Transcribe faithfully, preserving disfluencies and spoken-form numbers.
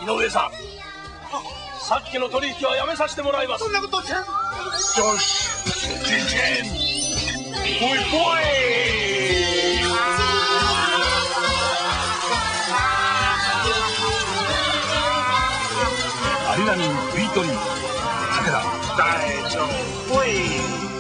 井上さん、さっきの取引はやめさせてもらいます。 そんなことせん。よし、じんじん、ぽいぽい。アリナミン ビートリー、武田大丈夫。ぽい。